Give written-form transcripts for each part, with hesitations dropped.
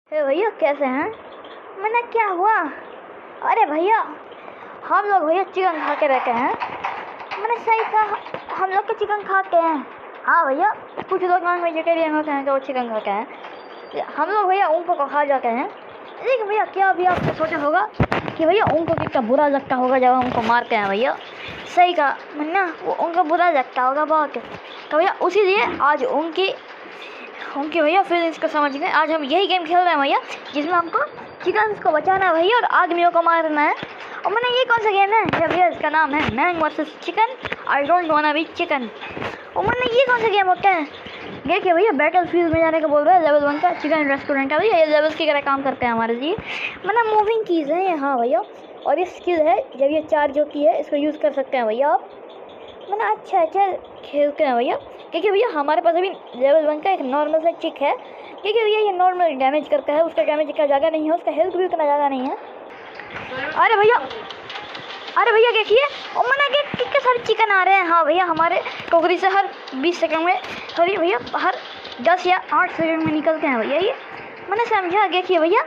हे भैया कैसे हैं? मैंने क्या हुआ? अरे भैया हम लोग भैया चिकन खा के रहते हैं। मैंने सही कहा, हम लोग तो चिकन खाते हैं। हाँ भैया, कुछ लोग नॉन वेजिटेरियन होते हैं तो वो चिकन खाते हैं। हम लोग भैया उनको खा जाते हैं। लेकिन भैया क्या अभी आपने सोचा होगा कि भैया उनको कितना बुरा लगता होगा जब हम उनको मारते हैं। भैया सही कहा मन्ना, वो उनको बुरा लगता होगा बहुत। तो भैया उसी लिए आज उनकी भैया फीलिंग्स को समझ गए। आज हम यही गेम खेल रहे हैं भैया, जिसमें हमको चिकन को बचाना है भैया और आदमियों को मारना है। और मैंने ये कौन सा गेम है भैया? इसका नाम है man versus chicken, I don't wanna be chicken. और मैंने ये कौन सा गेम होता है? देखिए भैया बैटल फील्ड में जाने का बोल रहा है, लेवल 1 का चिकन रेस्टोरेंट है भैया। ये लेवल्स की तरह काम करते हैं हमारे लिए। मैंने मूविंग कीज़ है हाँ भैया, और ये स्किल है जब ये चार्ज होती है इसको यूज़ कर सकते हैं भैया आप। मैंने अच्छा खेलते हैं भैया, क्योंकि भैया हमारे पास अभी लेवल 1 का एक नॉर्मल सा चिक है। क्योंकि भैया ये नॉर्मल डैमेज करता है, उसका डैमेज इतना ज़्यादा नहीं है, उसका हेल्थ भी उतना ज़्यादा नहीं है। अरे भैया देखिए, और मैंने कितने सारे चिकन आ रहे हैं। हाँ भैया हमारे टोकरी से हर 20 सेकंड में, सॉरी भैया हर 10 या 8 सेकंड में निकलते हैं भैया। ये मैंने समझा। देखिए भैया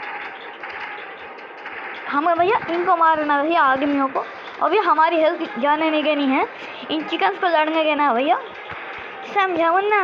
हमें भैया इनको मारना भैया आदमियों को, और भैया हमारी हेल्थ जाने नहीं देनी है, इन चिकन को लड़ने देना भैया, समझा वरना।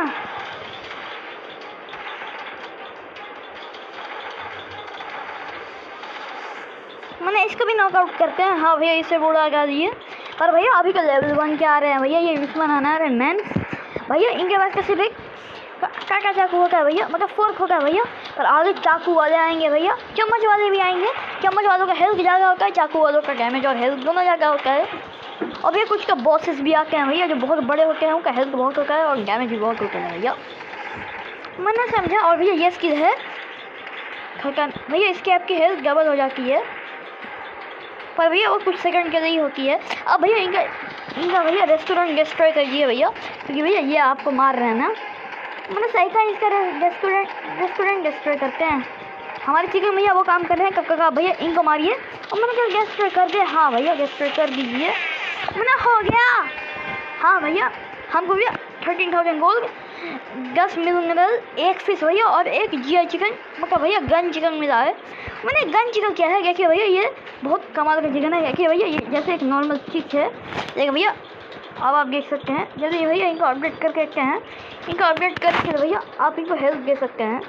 मैंने इसको भी नॉकआउट करते हैं। हाँ भैया इसे बुरा लगा दिए। पर भैया अभी तो लेवल 1 के आ रहे हैं भैया, ये दुश्मन आना रहे मैन भैया। इनके पास कैसे भी काटा चाकू होता है भैया, मतलब फोर्क होता है भैया। पर आगे चाकू वाले आएंगे भैया, चम्मच वाले भी आएंगे। चम्मच वालों का हेल्थ ज़्यादा होता है, चाकू वालों का डैमेज और हेल्थ दोनों ज़्यादा होता है। और भैया कुछ का बॉसेस भी आते हैं भैया, जो बहुत बड़े होते हैं, उनका हेल्थ बहुत होता है और डैमेज भी बहुत होता है भैया, मैंने समझा। और भैया ये स्किल है खतन भैया, इसकी आपकी हेल्थ डबल हो जाती है, पर भैया वो कुछ सेकंड के लिए ही होती है। अब भैया इनका भैया रेस्टोरेंट डिस्ट्रॉय करिए भैया, क्योंकि भैया ये आपको मार रहे हैं ना। मैंने सही कहा, इसका रेस्टोरेंट डिस्ट्रॉय करते हैं। हमारे चिकन भैया वो काम कर रहे हैं। कब कहा भैया इनको मारिए, और मैंने कहा डिस्ट्रॉय कर दे। हाँ भैया डिस्ट्रॉय कर दीजिए, मैंने हो गया। हाँ भैया हमको भैया 13,000 गोल्ड, 10 मिनरल, 1 फिश भैया और 1 GI चिकन, मतलब भैया गन चिकन मिला है। मैंने गन चिकन क्या है? देखिए भैया ये बहुत कमाल का चिकन है। देखिए भैया ये जैसे एक नॉर्मल चिक है, लेकिन भैया अब आप देख सकते हैं जैसे भैया इनको अपडेट करके रखते हैं। इनको अपडेट करके भैया आप इनको हेल्प दे सकते हैं।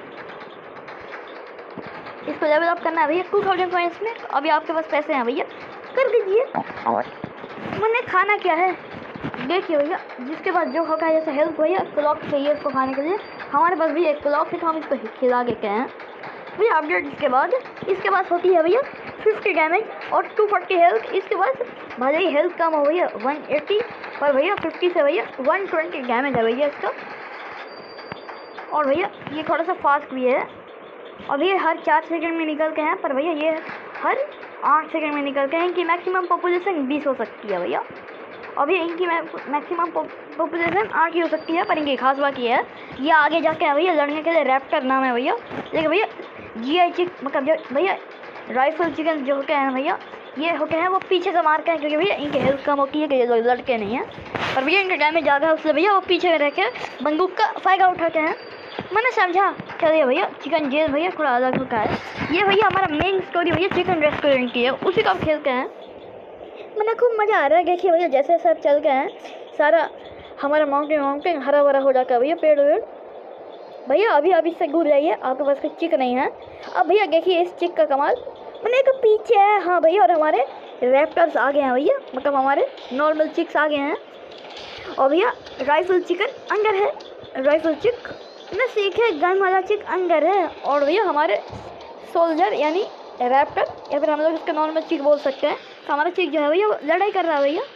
इसको लेवल अप करना है भैया 2000 पॉइंट्स में। अभी आपके पास पैसे हैं भैया, कर दीजिए। मैंने खाना क्या है? देखिए भैया जिसके पास जो होगा, जैसे हेल्थ भैया क्लॉक चाहिए इसको खाने के लिए, हमारे पास भी एक क्लॉक है तो हम इसको खिला के हैं भैया। अपडेट इसके पास होती है भैया 50 डैमेज और 240 हेल्थ। इसके पास भले ही हेल्थ कम हो भैया 180, पर भैया 50 से भैया 120 डैमेज है भैया इसका। और भैया ये थोड़ा सा फास्ट भी है, और भैया हर 4 सेकंड में निकलते हैं, पर भैया ये हर 8 सेकंड में निकलते हैं। इनकी मैक्सिमम पॉपुलेशन 20 हो सकती है भैया, और भैया इनकी मैक्सिमम पॉपुलेशन 8 ही हो सकती है। पर इनकी खास बात ये है, ये आगे जाके है भैया लड़ने के लिए रैप्टर नाम है भैया। लेकिन भैया GI चिक, मतलब जो भैया राइफल चिकन जो होते हैं भैया, ये होते हैं वो पीछे से मारते हैं, क्योंकि भैया इनकी हेल्थ कम होती है कि ये लोग लड़के नहीं हैं। पर भैया इनका डैमेज ज़्यादा है, उससे भैया वो पीछे रह के बंदूक का फ़ायदा उठाते हैं। मैंने समझा। चलिए भैया चिकन जेल भैया थोड़ा अलग होता है। ये भैया हमारा मेन स्टोरी भैया चिकन रेस्टोरेंट की है, उसी का हम खेलते हैं। मैंने खूब मज़ा आ रहा है। देखिए भैया जैसे सब चल गए हैं, सारा हमारा माउंटेन हरा भरा हो जाता है भैया, पेड़ वेड़ भैया। अभी से दूर जाइए, आपके पास कोई चिक नहीं है। अब भैया देखिए इस चिक का कमाल, मैंने एक पीछे है। हाँ भैया, और हमारे रैप्टर्स आ गए हैं भैया, मतलब हमारे नॉर्मल चिक्स आ गए हैं। और भैया राइफल चिकन अंदर है, राइफल चिक मैंने सीखे, गन वाला चिक अंदर है। और भैया हमारे सोल्जर यानी रैप्टर, या फिर हम लोग इसका नॉर्मल चिक बोल सकते हैं। तो हमारा चिक जो है भैया लड़ाई कर रहा है भैया।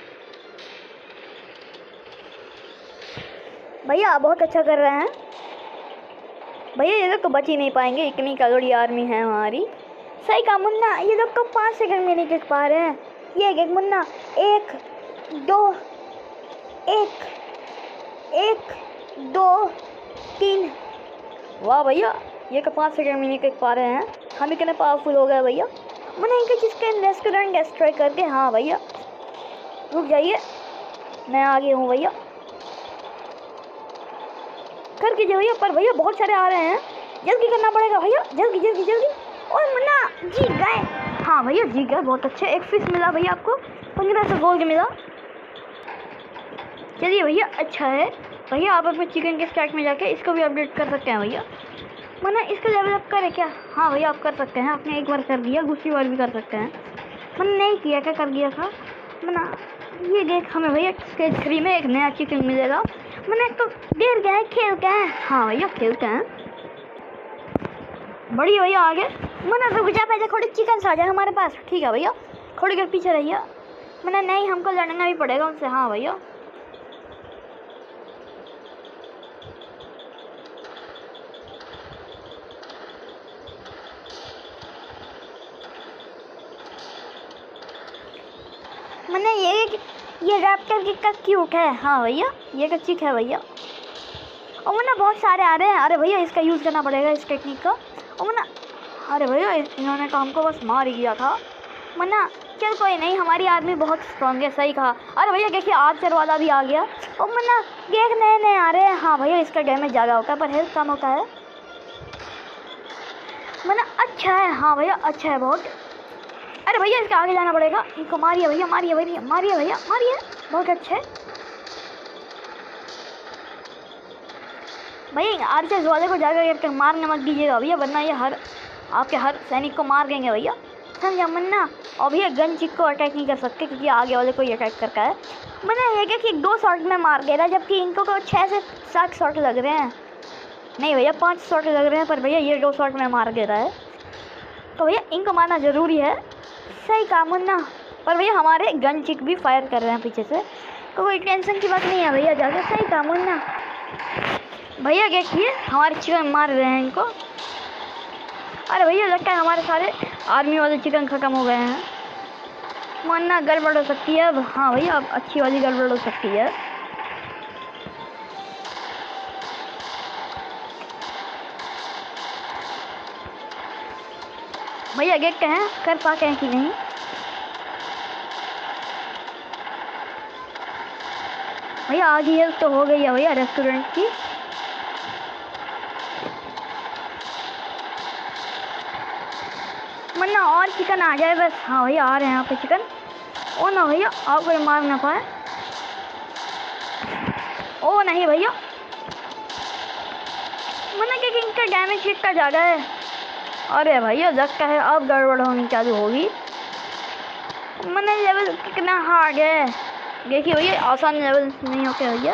भैया बहुत अच्छा कर रहे हैं भैया। ये लोग तो बच ही नहीं पाएंगे, इतनी करोड़ी आर्मी है हमारी। सही कहा मुन्ना, ये लोग तो 5 सेकंड में नहीं टिक पा रहे हैं। ये एक मुन्ना 1 2 3, वाह भैया ये तो 5 सेकंड में नहीं टिक पा रहे हैं। हम इतने पावरफुल हो गए भैया। मैंने इनके जिसके रेस्टोरेंट डिस्ट्रॉय करके। हाँ भैया रुक जाइए, मैं आगे हूँ भैया, कर कीजिए भैया। पर भैया बहुत सारे आ रहे हैं, जल्दी करना पड़ेगा भैया, जल्दी जल्दी जल्दी। और मुन्ना जीत गए। हाँ भैया जीत गए, बहुत अच्छे। एक फिश मिला भैया आपको, 1500 गोल्ड मिला। चलिए भैया अच्छा है भैया। आप अपने चिकन के स्टैक में जाके इसको भी अपडेट कर सकते हैं भैया। मैंने इसका लेवल अप करे क्या? हाँ भैया आप कर सकते हैं। आपने एक बार कर दिया, दूसरी बार भी कर सकते हैं। मैंने नहीं किया, क्या कर दिया था मैंने। ये देख हमें भैया स्टेज 3 में एक नया चिकन मिलेगा। मैंने तो देर गए खेल के हैं। हाँ भैया खेलते हैं। बढ़िया भैया आगे। मैंने रुक जा पहले, थोड़ी चिकन आ जाए हमारे पास। ठीक है भैया, थोड़ी देर पीछे रहिए। मैंने नहीं, हमको लड़ना भी पड़ेगा उनसे। हाँ भैया मैंने ये रैप्टर कितना क्यूट है। हाँ भैया ये का चिक है भैया। और मैंने बहुत सारे आ रहे हैं। अरे भैया इसका यूज़ करना पड़ेगा इस टेक्निक का। और मैंने, अरे भैया इन्होंने तो हमको बस मार ही दिया था। मना चल कोई नहीं, हमारी आर्मी बहुत स्ट्रॉन्ग है। सही कहा। अरे भैया देखिए आर्चर वाला भी आ गया। और मना देख नए नए आ रहे हैं। हाँ भैया इसका डैमेज ज़्यादा होता है पर हेल्थ कम होता है। मना अच्छा है। हाँ भैया अच्छा है बहुत। अरे भैया इसके आगे जाना पड़ेगा। इनको मारिए भैया, मारिए भैया, मारिए भैया, मारिए। बहुत अच्छे भैया। आर्चर्स वाले को जाकर मारने मत दीजिएगा भैया, वरना ये आपके हर सैनिक को मार देंगे भैया, समझा मन्ना। और भैया गन चिक को अटैक नहीं कर सकते क्योंकि आगे वाले को ही अटैक करता है। मैंने ये क्या कि 2 शॉट में मार दे रहा है, जबकि इनको 6 से 7 शॉट लग रहे हैं। नहीं भैया 5 शॉट लग रहे हैं, पर भैया ये 2 शॉट में मार दे रहा है। तो भैया इनको मारना ज़रूरी है। सही काम मुन्ना। पर भैया हमारे गन चिक भी फायर कर रहे हैं पीछे से, तो कोई टेंशन की बात नहीं है भैया। जाके सही काम मुन्ना। भैया देखिए हमारे चिकन मार रहे हैं इनको। अरे भैया लगता है हमारे सारे आर्मी वाले चिकन ख़त्म हो गए हैं। मुन्ना गड़बड़ हो सकती है अब। हाँ भैया अब अच्छी वाली गड़बड़ हो सकती है। भैया देखते हैं कर पाते हैं कि नहीं। भैया आधी हेल्थ तो हो गई है भैया रेस्टोरेंट की। मन्ना और चिकन आ जाए बस। हाँ भैया आ रहे हैं यहाँ पे चिकन। ओ ना भैया आपको मार ना पाए। ओ नहीं भैया, मन्ना कि इनका डैमेज कितना ज़्यादा है। अरे भैया लगता है अब गड़बड़ होनी चालू होगी। मैंने लेवल कितना हार्ड है देखिए भैया, आसान लेवल नहीं होते भैया।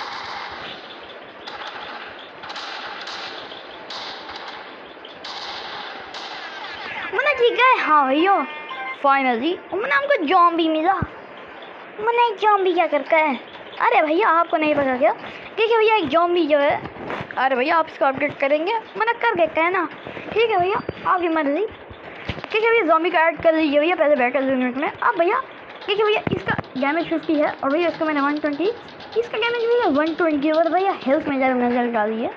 मैंने जीत गए। हाँ भैया फाइनली। मैंने हमको जॉम्बी मिला। मैंने जॉम्बी क्या करता है? अरे भैया आपको नहीं पता क्या? देखिए भैया एक जॉम्बी जो है, अरे भैया आप इसको अपडेट करेंगे? मैंने कर देते हैं ना। ठीक है भैया आपकी मर्जी। ठीक है भैया जॉम्बी का ऐड कर लीजिए भैया पहले बैटल यूनिट में। अब भैया ठीक है भैया इसका डैमेज 50 है और भैया इसको मैंने 120, इसका डैमेज भैया 120 और भैया हेल्थ में ज़रा नजर डालिए।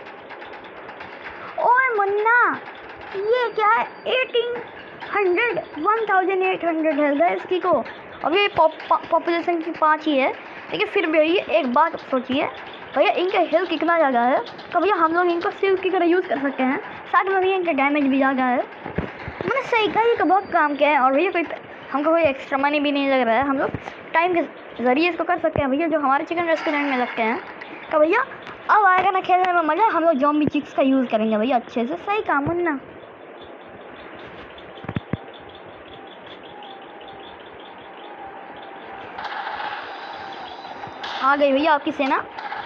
ओए मुन्ना ये क्या है? 1800 हेल्थ है इसकी को। अब ये पॉपुलेशन की 5 ही है, लेकिन फिर भी ये एक बात सोचिए भैया इनका हेल्थ कितना ज़्यादा है, तो भैया हम लोग इनको सिल्क की तरह यूज़ कर सकते हैं। साथ में भैया इनका डैमेज भी ज़्यादा है। मैंने सही कहा ये तो बहुत काम किया है और भैया हमको कोई एक्स्ट्रा मनी भी नहीं लग रहा है। हम लोग टाइम के ज़रिए इसको कर सकते हैं भैया, जो हमारे चिकन रेस्टोरेंट में लगते हैं। तो भैया अब आएगा ना खेलने में मज़ा। हम लोग जॉम्बी चिक्स का यूज़ करेंगे भैया अच्छे से। सही काम मुन्ना। आ गई भैया आपकी सेना।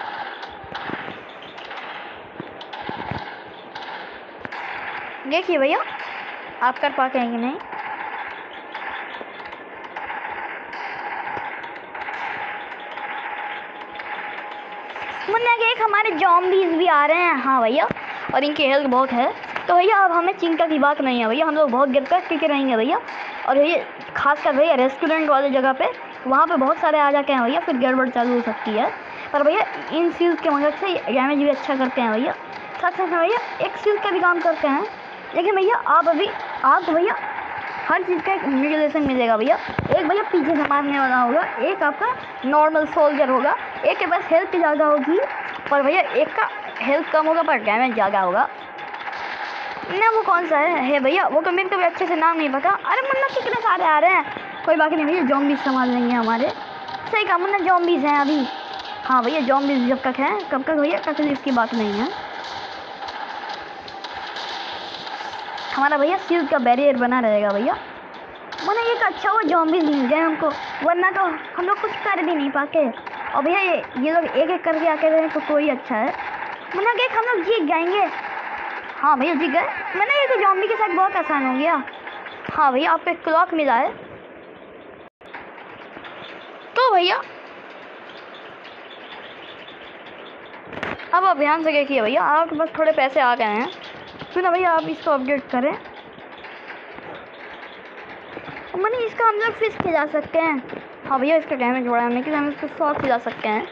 देखिए भैया आप कर पाते हैं कि नहीं। मुन्ना के एक हमारे जॉम्बीज भी आ रहे हैं। हाँ भैया और इनकी हेल्थ बहुत है। तो भैया अब हमें चिंता की बात नहीं है भैया, हम लोग बहुत गिर कर टिके रहेंगे भैया। और भैया खासकर भैया रेस्टोरेंट वाले जगह पे, वहाँ पे बहुत सारे आ जाते हैं भैया, फिर गड़बड़ चालू हो सकती है। पर भैया इन सील्स की मदद से डैमेज भी अच्छा करते हैं भैया। साथ साथ भैया एक सील का भी काम करते हैं। लेकिन भैया आप भैया हर चीज़ का एक म्यूटिलेशन मिलेगा भैया। एक भैया पीछे से मारने वाला होगा, एक आपका नॉर्मल सोल्जर होगा, एक के पास हेल्थ ज़्यादा होगी पर भैया एक का हेल्थ कम होगा पर डैमेज ज़्यादा होगा। मुन्ना वो कौन सा है भैया, वो तो मेरे को भी अच्छे से नाम नहीं पता। अरे मुन्ना कितने सारे आ रहे हैं, कोई बाकी नहीं भैया, ज़ॉम्बीज़ संभाल लेंगे हमारे। सही कहा मुन्ना, ज़ॉम्बीज़ हैं अभी। हाँ भैया ज़ॉम्बीज़ जब तक हैं कब तक भैया, तकलीफ की बात नहीं है। हमारा भैया शील्ड का बैरियर बना रहेगा भैया। मुन्ना एक अच्छा वो ज़ॉम्बीज़ मिल जाए हमको, वरना तो हम लोग कुछ कर भी नहीं पाते। और भैया ये लोग एक एक करके आके रहे तो कोई अच्छा है। मुन्ना कि हम लोग जीत जाएंगे। हाँ भैया जीत गए। मैंने ये तो ज़ॉम्बी के साथ बहुत आसान हो गया। हाँ भैया आपको एक क्लॉक मिला है। तो भैया अब आप ध्यान से देखिए भैया, आपके पास थोड़े पैसे आ गए हैं तो ना भैया आप इसको अपडेट करें। मैंने इसका हम लोग फिश खिला सकते हैं। हाँ भैया इसका डैमेज बढ़ा है कि हम इसको 100 खिला सकते हैं।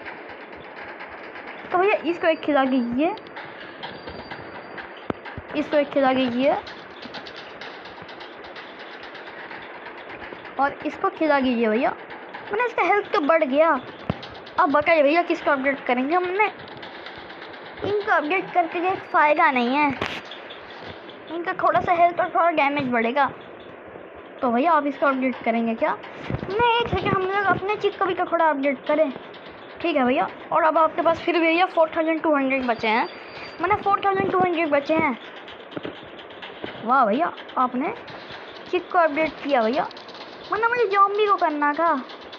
तो भैया इसको एक खिला दीजिए, इसको एक खिला दीजिए और इसको खिला दीजिए भैया। मैंने इसका हेल्थ तो बढ़ गया। अब बताइए भैया किसको अपडेट करेंगे। हमने इनको अपडेट करके एक फ़ायदा नहीं है, इनका थोड़ा सा हेल्थ और थोड़ा डैमेज बढ़ेगा। तो भैया आप इसको अपडेट करेंगे क्या? नहीं एक सेकेंड, हम लोग अपने चीज़ को भी तो थोड़ा अपडेट करें। ठीक है भैया। और अब आपके पास फिर भैया 4200 बचे हैं, मैंने 4200 बचे हैं। वाह भैया आपने चिक को अपडेट किया भैया, वरना मुझे ज़ॉम्बी को करना था।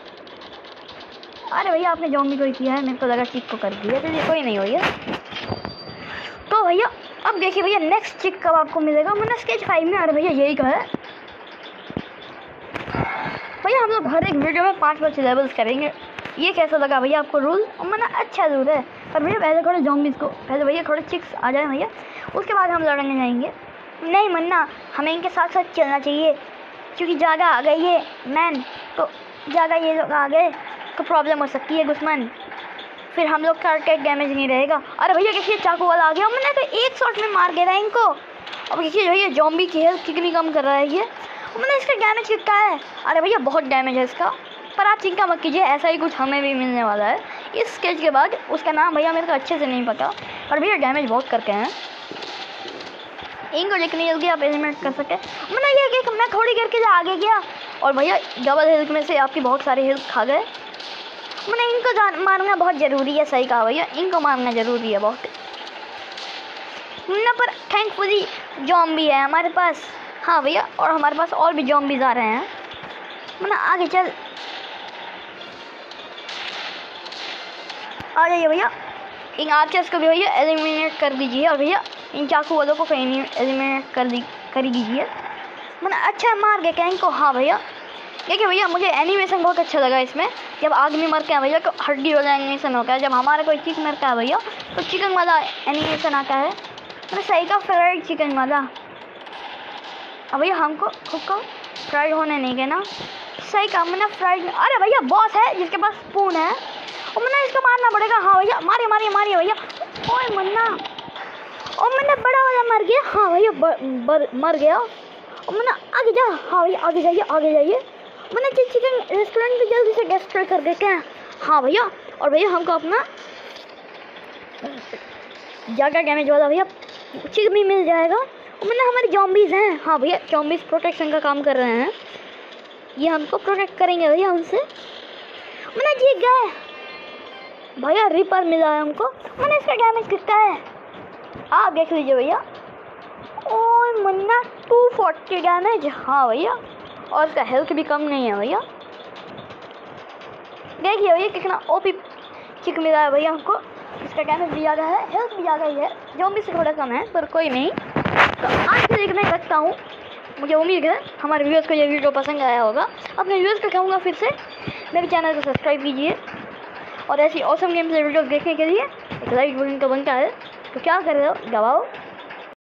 अरे भैया आपने ज़ॉम्बी को ही किया है, मेरे को लगा चिक को कर दिया। चलिए कोई नहीं भैया। तो भैया अब देखिए भैया नेक्स्ट चिक कब आपको मिलेगा। मैंने स्केच 5 में, अरे भैया यही कहा है भैया, हम लोग हर एक वीडियो में 5 लेवल्स करेंगे। ये कैसा लगा भैया आपको रूल? मैंने अच्छा रूल है, पर भैया पहले थोड़े ज़ॉम्बीज़ को, पहले भैया थोड़े चिक्स आ जाए भैया, उसके बाद हम लड़ने जाएंगे। नहीं मन्ना, हमें इनके साथ साथ चलना चाहिए, क्योंकि ज़्यादा आ गई है मैन, तो ज़्यादा ये लोग आ गए तो प्रॉब्लम हो सकती है दुश्मन, फिर हम लोग का अटैक डैमेज नहीं रहेगा। अरे भैया देखिए चाकू वाला आ गया, मैंने तो एक शॉट में मार गया इनको। अब देखिए भैया ज़ॉम्बी की हेल्थ कितनी कम कर रहा है ये, मैंने इसका डैमेज कितना है। अरे भैया बहुत डैमेज है इसका, पर आप चिंता मत कीजिए, ऐसा ही कुछ हमें भी मिलने वाला है इस स्केच के बाद। उसका नाम भैया मेरे को अच्छे से नहीं पता, और भैया डैमेज बहुत करके हैं इनको, जितनी जल्दी आप एलिमिनेट कर सके। मैंने ये कि मैं थोड़ी देर के लिए आगे गया और भैया डबल हेल्थ में से आपकी बहुत सारी हेल्थ खा गए। मैंने इनको मारना बहुत ज़रूरी है। सही कहा भैया, इनको मारना ज़रूरी है बहुत। ना पर थैंकफुली ज़ॉम्बी है हमारे पास। हाँ भैया, और हमारे पास और भी ज़ॉम्बीज़ आ रहे हैं। मैंने आगे चल आ जाइए भैया, इन आर्चर्स को भी भैया एलिमिनेट कर दीजिए, और भैया इन चाकू वालों को एलिमिनेट कर दीजिए। मैंने अच्छा मार गया क्या इनको? हाँ भैया देखिए भैया मुझे एनिमेशन बहुत अच्छा लगा इसमें। जब आदमी मरते हैं भैया तो हड्डी वाला एनिमेशन होता है, जब हमारा कोई चिक मरता है भैया तो चिकन वाला एनिमेशन आता है। मैंने सही का फ्राइड चिकन वाला। अब भैया हमको खुद को फ्राइड होने नहीं देना। सही काम, मैंने फ्राइड। अरे भैया बॉस है जिसके पास स्पून है, और मैंने इसको मारना पड़ेगा। हाँ भैया मारिए मारिए मारिए भैया। ओए मन्ना, और मैंने बड़ा वाला मर गया। हाँ भैया मर गया। और मैंने आगे जा। हाँ भैया आगे जाइए आगे जाइए। मैंने चिकन रेस्टोरेंट भी जल्दी से डिस्ट्रॉय कर देते हैं। हाँ भैया, और भैया हमको अपना ज़्यादा डैमेज वाला भैया चिकन भी मिल जाएगा। और मैंने हमारे ज़ॉम्बीज़ हैं। हाँ भैया ज़ॉम्बीज़ प्रोटेक्शन का काम कर रहे हैं, ये हमको प्रोटेक्ट करेंगे भैया उनसे। मैंने जीत गए भैया, रिपर मिला है हमको। मैंने इसका डैमेज कितना है आप देख लीजिए भैया। ओए मन्ना 240 डैमेज। हाँ भैया, और इसका हेल्थ भी कम नहीं है भैया। देखिए भैया कितना ओपी चिक मिला है भैया हमको। इसका डैमेज भी ज़्यादा है, हेल्थ भी ज़्यादा ही है, ज़ॉम्बी से थोड़ा कम है, पर कोई नहीं। तो आज से देखना ही रखता हूँ। मुझे उम्मीद है हमारे व्यूअर्स को ये वीडियो पसंद आया होगा। अपने व्यूअर्स को कहूँगा फिर से मेरे चैनल को सब्सक्राइब कीजिए, और ऐसी ऑसम गेम से वीडियो देखने के लिए एक लाइक बटन तो बनता है, तो क्या कर रहे हो दबाओ।